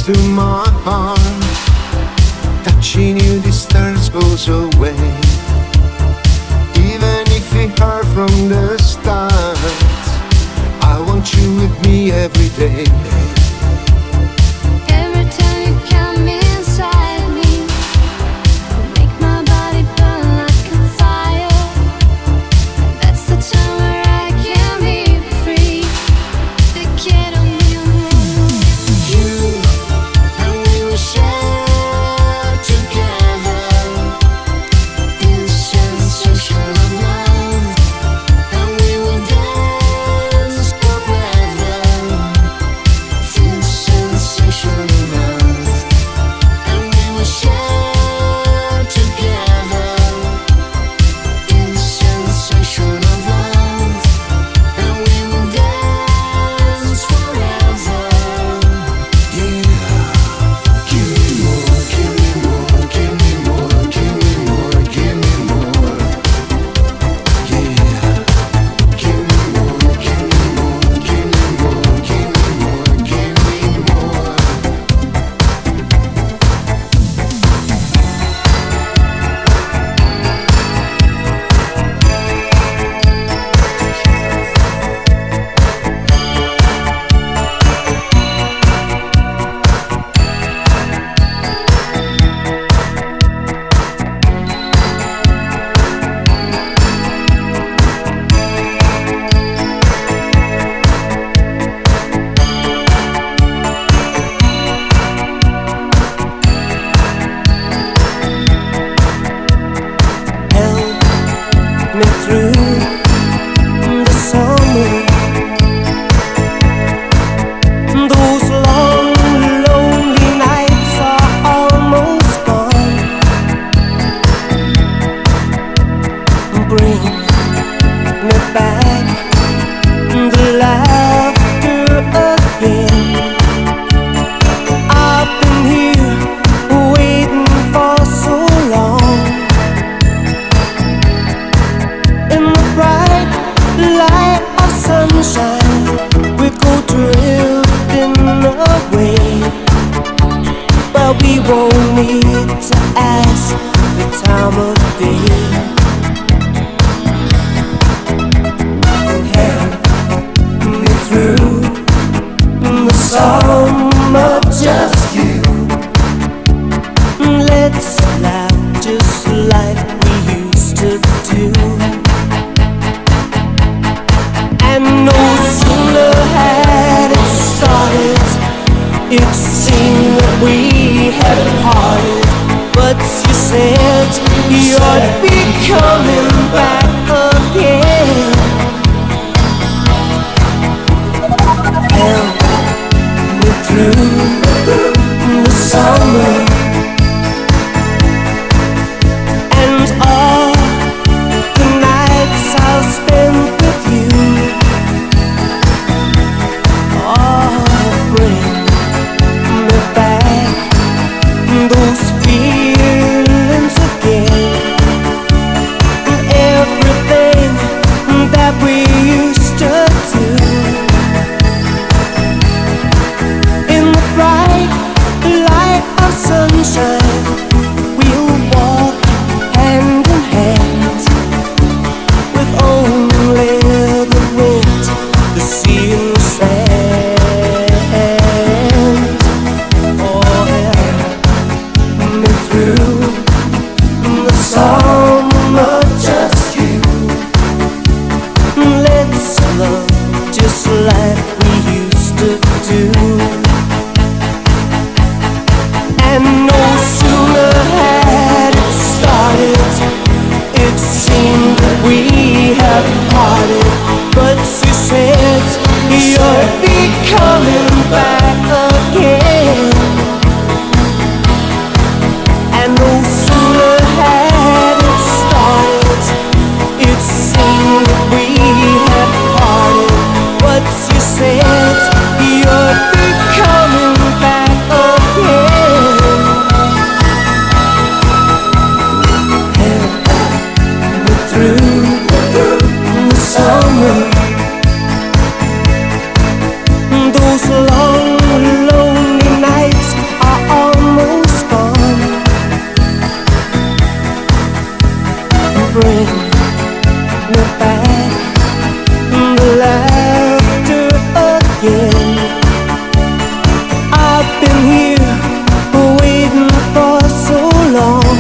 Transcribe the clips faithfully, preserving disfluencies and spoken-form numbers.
to my heart. Touching you, the stars goes away. Even if it hurt from the start, I want you with me every day. Every time you come inside me, you make my body burn like a fire. That's the time where I can be free. Te quiero, mi amor. You and me will share together this sensation of love, and we will dance forever. This sensation of love, and we will share together this sensation of love, and we will dance forever. Yeah, give me more, give me more, give me more, give me more, give me more. Yeah, give me more, give me more, give me more, give me more, give me more. Help me through the summer. Those long, lonely nights are almost gone. Bring me back the laughter again. I've been here waiting for so long. In the bright light of sunshine, we go drifting away, but we won't need to ask the time of day. Help me through the summer, just you. Let's laugh just like we used to do. And no sooner had it started, it seemed that we had parted. But you said you'd be coming back again. Help me through the summer, and all the nights I'll spend with you. Oh, bring me back those feelings again. Every I've been here waiting for so long.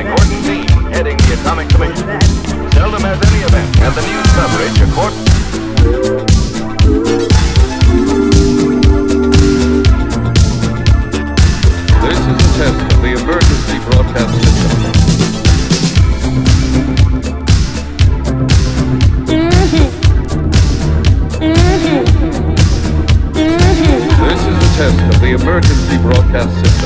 by Gordon Dean, heading the Atomic Commission. Seldom has any event had the news coverage according. This is a test of the emergency broadcast system. This is a test of the emergency broadcast system.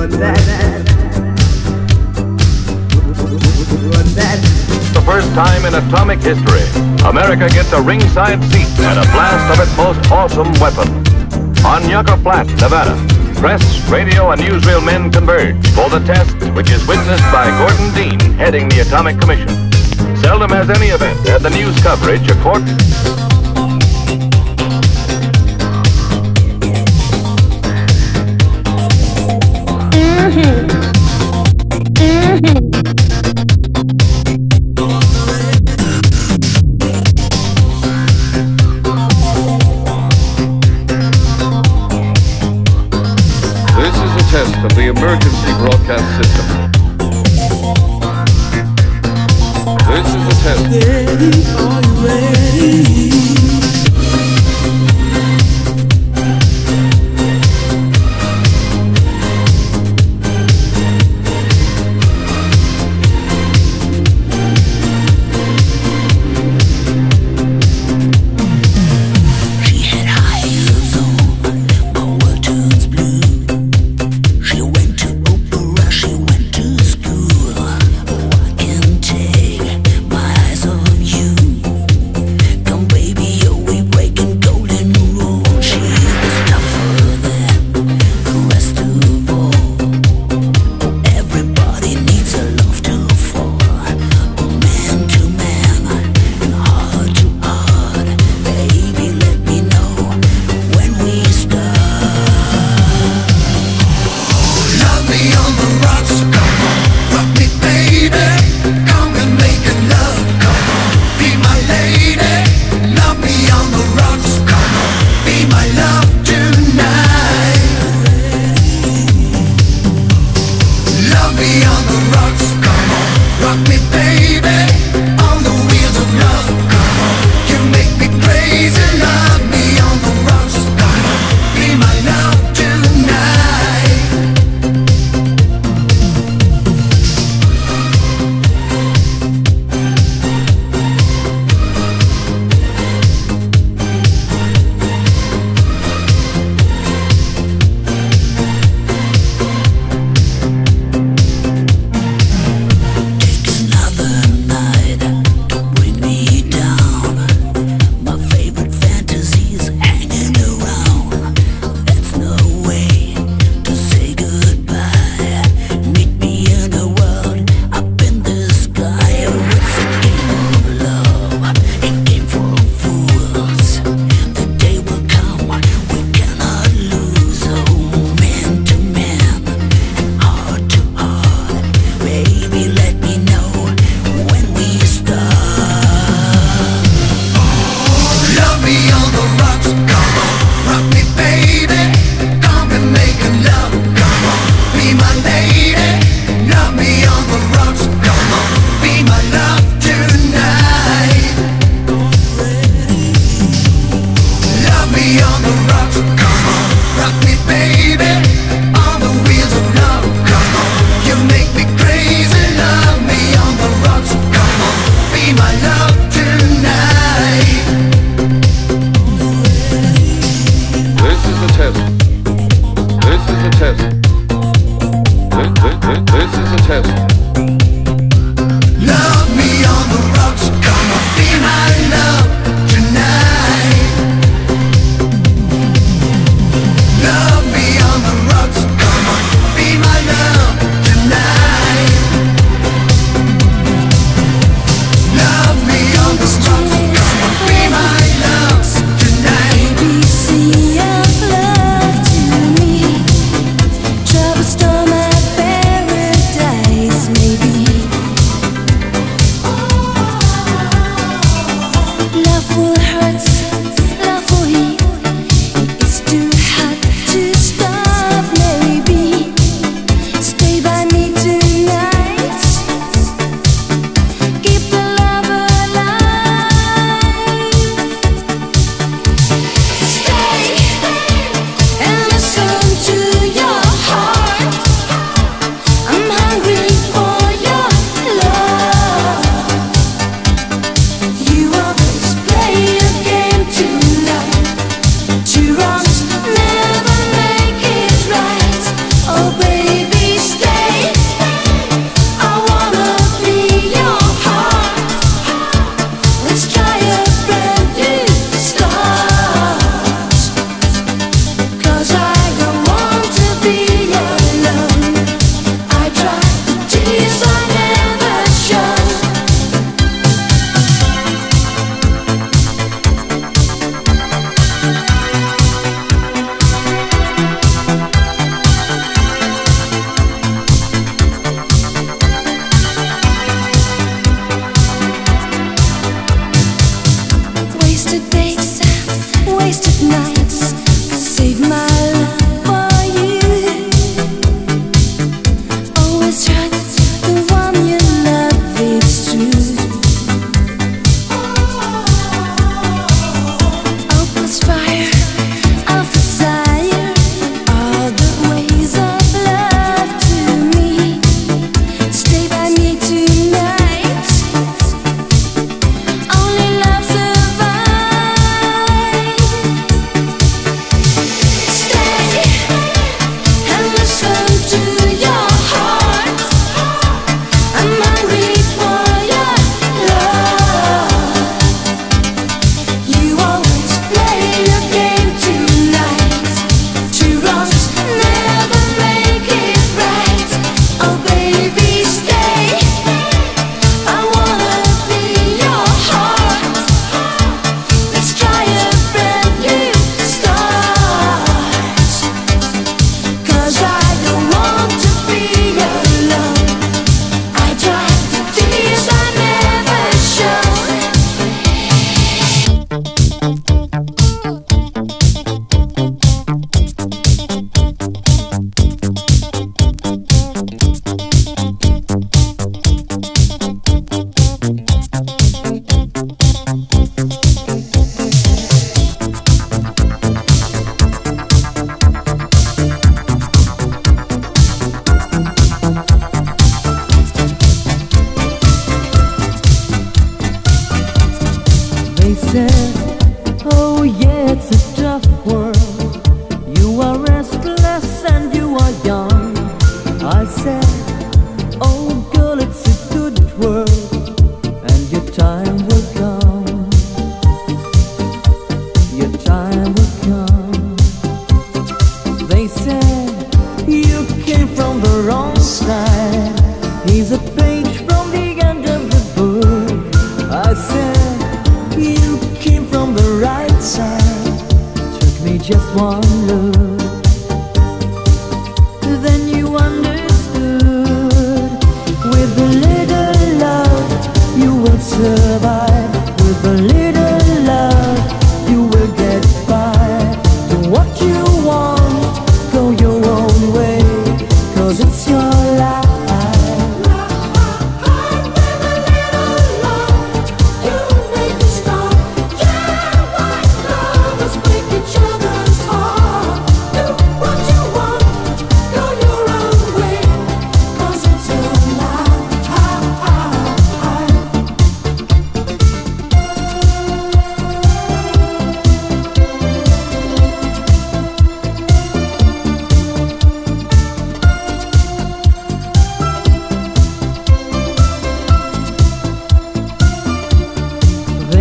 The first time in atomic history, America gets a ringside seat and a blast of its most awesome weapon. On Yucca Flat, Nevada, press, radio, and newsreel men converge for the test, which is witnessed by Gordon Dean, heading the Atomic Commission. Seldom has any event had the news coverage according. This is a test of the emergency broadcast system. This is a test. Ready, are you ready? Come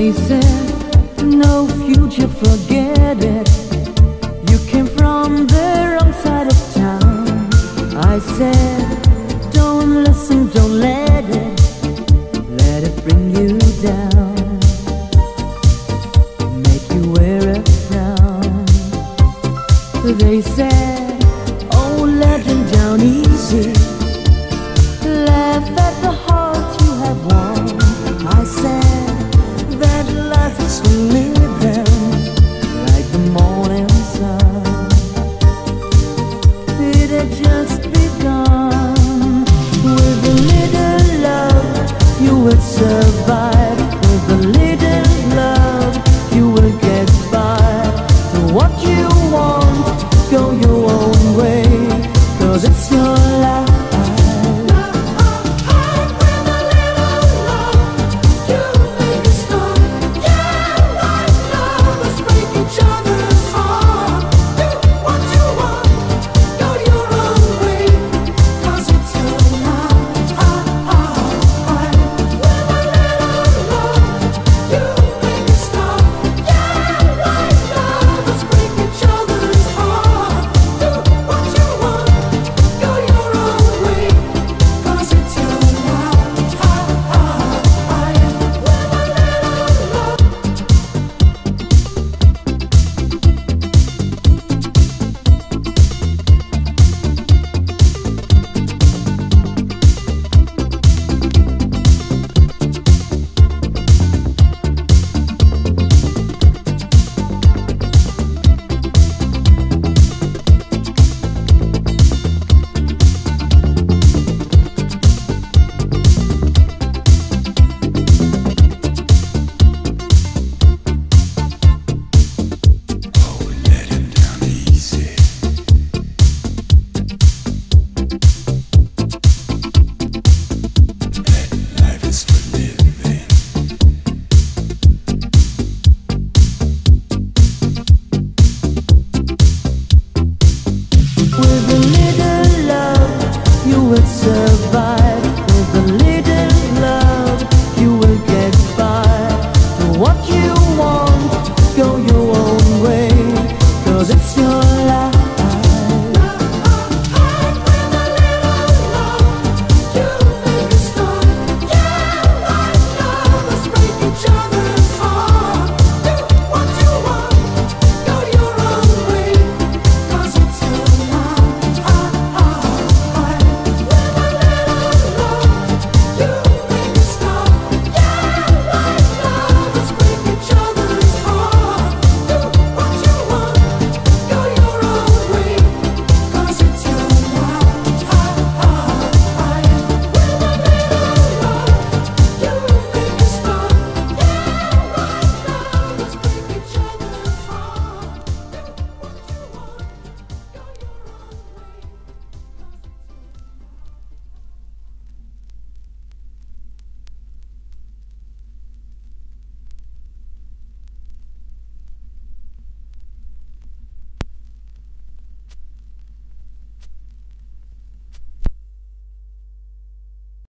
They said no future for